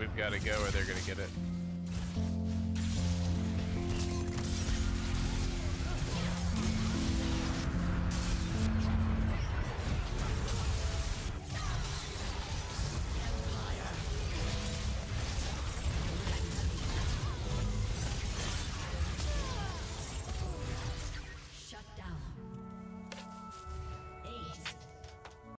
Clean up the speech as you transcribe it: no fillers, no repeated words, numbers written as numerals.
We've got to go or they're going to get it.